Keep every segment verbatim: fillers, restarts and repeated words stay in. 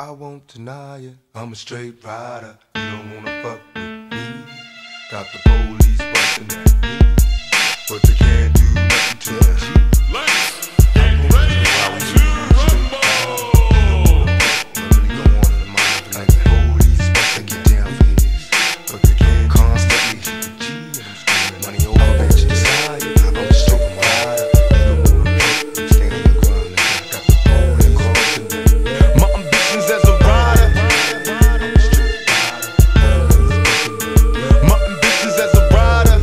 I won't deny it. I'm a straight rider. You don't wanna fuck with me. Got the police bustin' at me, but they can't do nothing to me. Let's get ready to rumble. Really go on in the mind like the police bustin' get down for his, but they can't constantly hit the G. I'm screaming money over at your side. I'm a straight rider. You don't wanna fuck with me. Stand on your ground, nigga. Got the police bustin' at me. My ambitions as a rider. I'm a straight rider. My ambitions as a rider.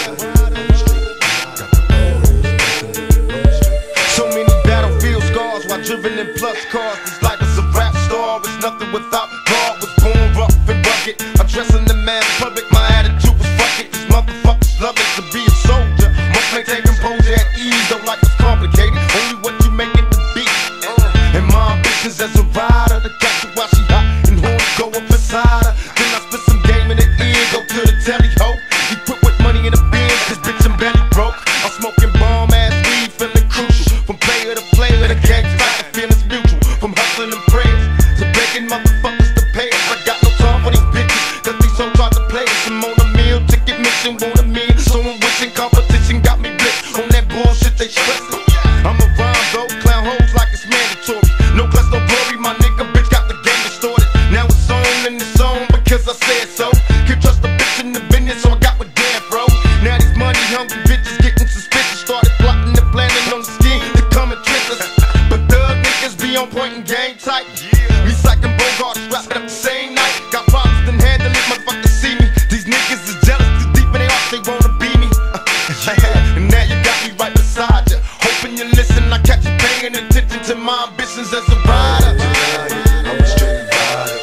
So many battlefield scars while driven in plus cars. This life is a rap star, it's nothing without God. Was born rough and rugged, addressing the man public. My attitude was fuck it, these motherfuckers love it to be a soldier. Must maintain composure at ease, don't like it's complicated. Only what you make it to be. And my ambitions as a rider, to catch her while she hot and horny, go up inside her. Then I spit some game in the ear, go to the telly ho. Equipped with money in the bin, cause bitch I'm belly broke. I'm smoking bomb ass weed, feeling crucial. From player to player, the gang fight, the feelings mutual. From hustling and prayers to begging motherfuckers to pay us. I got no time for these bitches, cause these hoes try to play us. I'm on a meal, ticket mission, want a meal. So I'm wishing competition got me blitzed on that bullshit they stressing. I'm a rhyme though, clown hoes like it's mandatory. No class, no glory, my nigga bitch got the game distorted. Now it's on and it's on because I said so. Can't trust a bitch in the business, so I got with damn bro. Now these money hungry bitches getting suspicious. Started plotting and planning on the scheme to come and trick us. But thug niggas be on point and game tight. Me psyching Bogart, strapped up the same night. Got problems, then handle it, motherfuckers see me. These niggas is jealous, too deep in their heart, they wanna be me. And now you got me right beside you. Hoping you listen, I catch you paying attention to my ambitions as a rider. I'm a straight rider.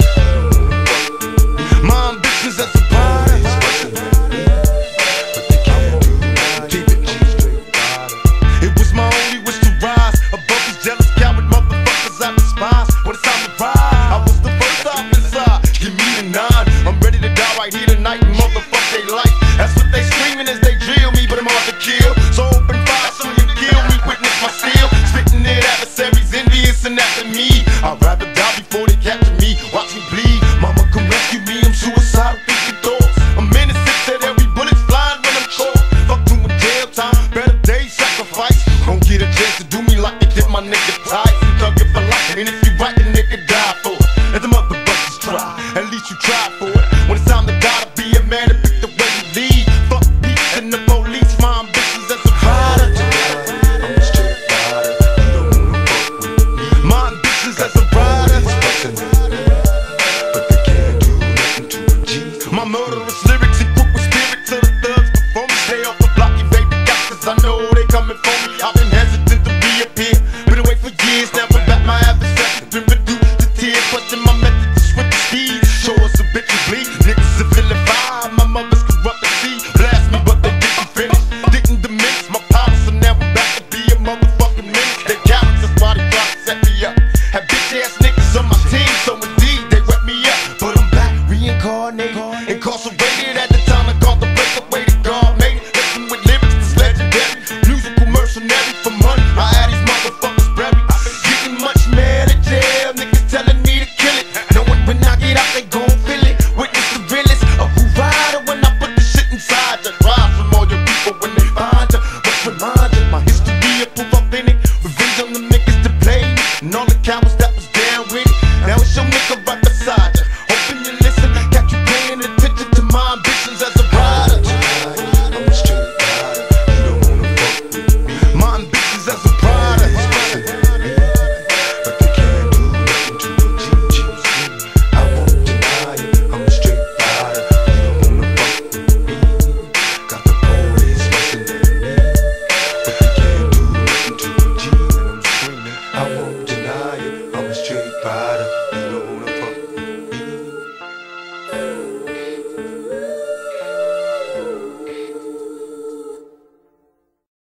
My ambitions as a rider. But they can't do nothing. Keep it straight rider. It was my only wish to rise above these jealous coward motherfuckers I despise. When it's time to ride, I was the first off inside. Give me the nine. I'm ready to die right here tonight and motherfuck they life. That's what they screaming as they drill me, but I'm hard to kill. So open fire, so you kill me, witness my steel. Spitting it adversaries, envious and after me. I'd rather die before they capture me. Watch me bleed, mama come rescue me. I'm suicidal, thinking thoughts. I'm innocent, said every bullet's flying when I'm caught. Fuck doing jail time, better days sacrifice. Don't get a chance to do me like they did my nigga Ty. Thug it for life, and if you right, the nigga die for it. Let the motherfuckers try, at least you try for it. When it's time to die, to be a man and pick the way you lead. Fuck peace and the police, my ambitions as a rider. I'm a straight rider, you don't wanna fuck with me. My ambitions as a rider, but they can't do nothing to a G. My murderous lyrics equip with spirit to the thugs before me. Stay off the block, you baby got, cause I know they coming for me. I've been hesitant to reappear, been away for years, never back my adversary. Been reduced to tears, clutching my method to switch the speed. Show us a bitch and bleed, niggas are feeling vibe. My mother's corrupt and see, blast me but they didn't finish. Didn't diminish my power, so now I'm back to be a motherfucking menace. They cowards, that's why they try to set me up. Have bitch ass niggas on my team, so